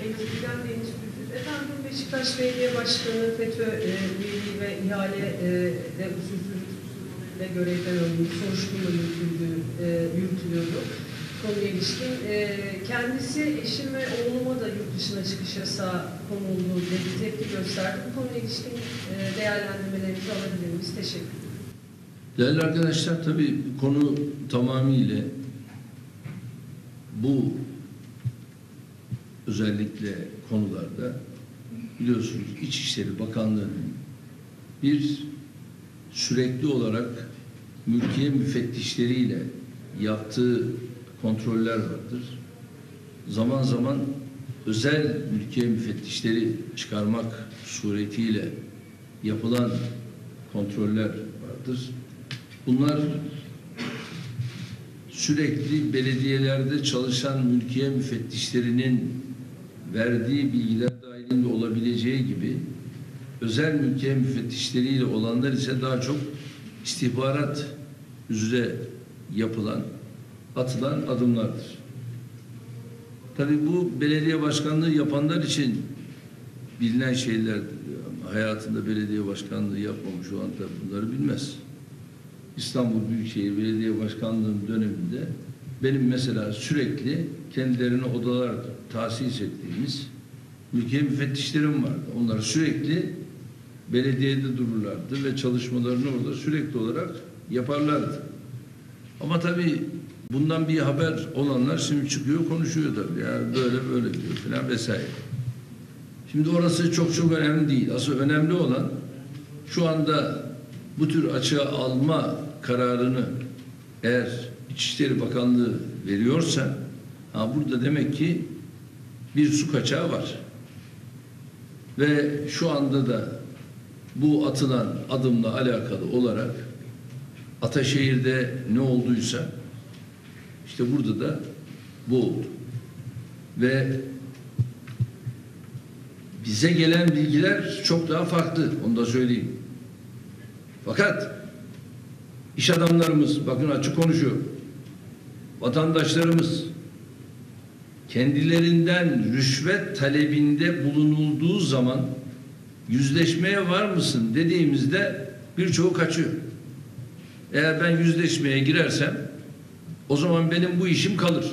NTV'den Deniz Gülsüz. Efendim Beşiktaş Belediye Başkanı FETÖ üyeliği ve ihalede usulsüzlükle görevden alınmış, soruşturma yürütülüyordu. Konuya ilişkin. Kendisi eşim ve oğluma da yurt dışına çıkış yasağı konulduğu dedi, tepki gösterdi. Bu konuya ilişkin değerlendirmelerinizi alabilir miyiz? Teşekkür ederim. Değerli arkadaşlar, tabii konu tamamıyla bu özellikle konularda biliyorsunuz İçişleri Bakanlığı'nın bir sürekli olarak mülkiye müfettişleriyle yaptığı kontroller vardır. Zaman zaman özel mülkiye müfettişleri çıkarmak suretiyle yapılan kontroller vardır. Bunlar sürekli belediyelerde çalışan mülkiye müfettişlerinin verdiği bilgiler dahilinde olabileceği gibi özel mülkiye müfettişleriyle olanlar ise daha çok istihbarat üzere yapılan, atılan adımlardır. Tabii bu belediye başkanlığı yapanlar için bilinen şeylerdir. Hayatında belediye başkanlığı yapmamış olan tabii bunları bilmez. İstanbul Büyükşehir Belediye Başkanlığı'nın döneminde benim mesela sürekli kendilerine odalar tahsis ettiğimiz mülkiye müfettişlerim vardı. Onlar sürekli belediyede dururlardı ve çalışmalarını orada sürekli olarak yaparlardı. Ama tabii bundan bir haber olanlar şimdi çıkıyor konuşuyor tabii. Yani böyle diyor falan vesaire. Şimdi orası çok önemli değil. Asıl önemli olan şu anda bu tür açığa alma kararını eğer İçişleri Bakanlığı veriyorsa burada demek ki bir su kaçağı var. Ve şu anda da bu atılan adımla alakalı olarak Ataşehir'de ne olduysa işte burada da bu oldu. Ve bize gelen bilgiler çok daha farklı. Onu da söyleyeyim. Fakat iş adamlarımız, bakın açık konuşuyor, vatandaşlarımız kendilerinden rüşvet talebinde bulunulduğu zaman yüzleşmeye var mısın dediğimizde birçoğu kaçıyor. Eğer ben yüzleşmeye girersem o zaman benim bu işim kalır.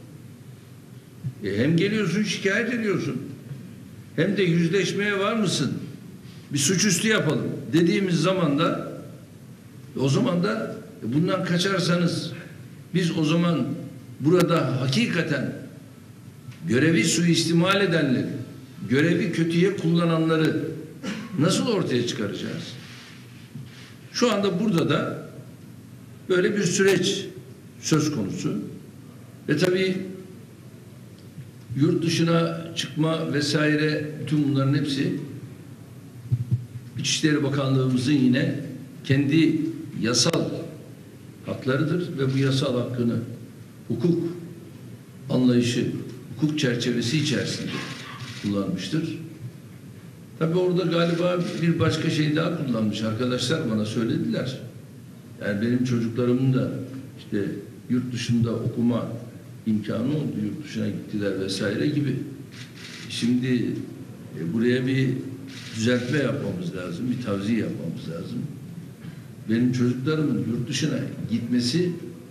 Hem geliyorsun şikayet ediyorsun hem de yüzleşmeye var mısın? Bir suçüstü yapalım dediğimiz zaman da o zaman da bundan kaçarsanız biz o zaman burada hakikaten görevi suistimal edenleri, görevi kötüye kullananları nasıl ortaya çıkaracağız? Şu anda burada da böyle bir süreç söz konusu. Ve tabii yurt dışına çıkma vesaire bütün bunların hepsi İçişleri Bakanlığımızın yine kendi yasal haklarıdır ve bu yasal hakkını hukuk anlayışı, hukuk çerçevesi içerisinde kullanmıştır. Tabii orada galiba bir başka şey daha kullanmış arkadaşlar bana söylediler. Yani benim çocuklarımın da işte yurt dışında okuma imkanı oldu, yurt dışına gittiler vesaire gibi. Şimdi buraya bir düzeltme yapmamız lazım, bir tavsiye yapmamız lazım. Benim çocuklarımın yurt dışına gitmesi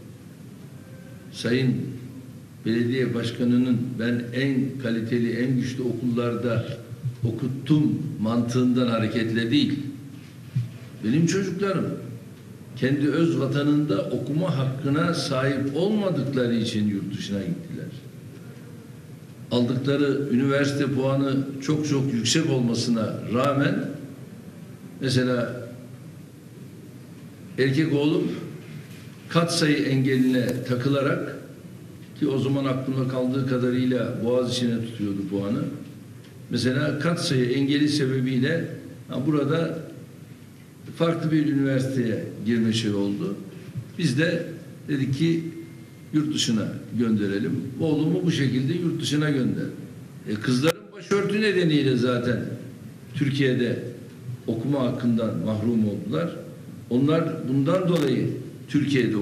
Sayın Belediye Başkanı'nın ben en kaliteli, en güçlü okullarda okuttum mantığından hareketle değil. Benim çocuklarım kendi öz vatanında okuma hakkına sahip olmadıkları için yurt dışına gittiler. Aldıkları üniversite puanı çok yüksek olmasına rağmen mesela erkek oğlum katsayı engeline takılarak ki o zaman aklımda kaldığı kadarıyla Boğaziçi'ne tutuyordu puanı. Mesela katsayı engeli sebebiyle burada farklı bir üniversiteye girme şey oldu. Biz de dedik ki yurt dışına gönderelim. Oğlumu bu şekilde yurt dışına gönder. Kızların başörtü nedeniyle zaten Türkiye'de okuma hakkından mahrum oldular. Onlar bundan dolayı Türkiye'de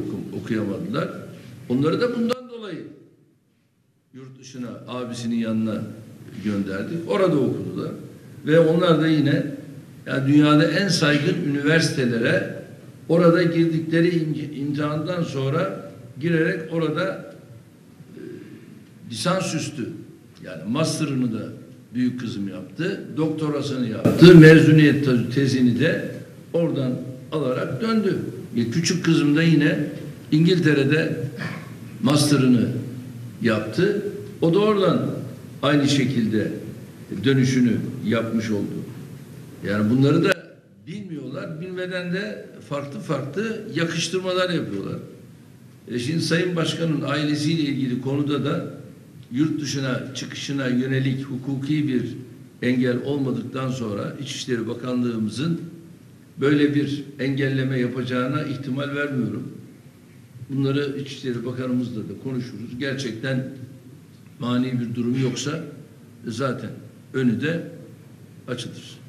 okuyamadılar. Onları da bundan dolayı yurt dışına abisinin yanına gönderdik. Orada okudular. Ve onlar da yine yani dünyada en saygın üniversitelere orada girdikleri imtihandan sonra girerek orada lisansüstü yani master'ını da büyük kızım yaptı. Doktorasını yaptı. Mezuniyet tezini de oradan alarak döndü. Küçük kızım da yine İngiltere'de master'ını yaptı. O da oradan aynı şekilde dönüşünü yapmış oldu. Yani bunları da bilmiyorlar. Bilmeden de farklı farklı yakıştırmalar yapıyorlar. Şimdi Sayın Başkan'ın ailesiyle ilgili konuda da yurt dışına çıkışına yönelik hukuki bir engel olmadıktan sonra İçişleri Bakanlığımızın böyle bir engelleme yapacağına ihtimal vermiyorum. Bunları İçişleri Bakanımızla da konuşuruz. Gerçekten mani bir durum yoksa zaten önü de açılır.